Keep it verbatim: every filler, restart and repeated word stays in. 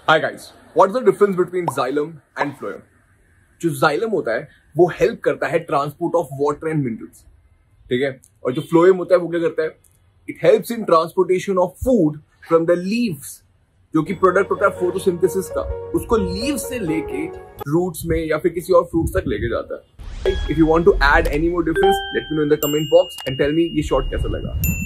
Hi guys, what's the difference between Xylem and Phloem? जो Xylem होता है वो हेल्प करता है transport of water and minerals, ठीक है। और जो Phloem होता है वो क्या करता है? It helps in transportation of food from the leaves, जो कि प्रोडक्ट होता है फोटोसिंथेसिस का, उसको लीव्स से लेके रूट्स में या फिर किसी और फ्रूट्स तक लेके जाता है। If you want to add any more difference, let me know in the comment box and tell me ये शॉर्ट कैसा लगा।